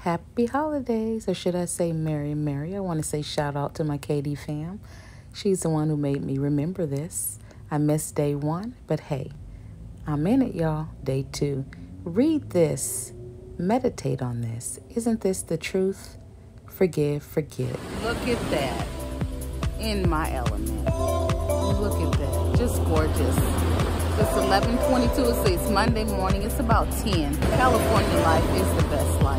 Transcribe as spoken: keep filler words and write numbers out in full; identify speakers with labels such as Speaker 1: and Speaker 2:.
Speaker 1: Happy holidays, or should I say Merry Merry? I want to say shout out to my K D fam. She's the one who made me remember this. I missed day one, but hey, I'm in it, y'all. Day two. Read this. Meditate on this. Isn't this the truth? Forgive, forget. Look at that. In my element. Look at that. Just gorgeous. It's eleven twenty-two. It's Monday morning. It's about ten. California life is the best life.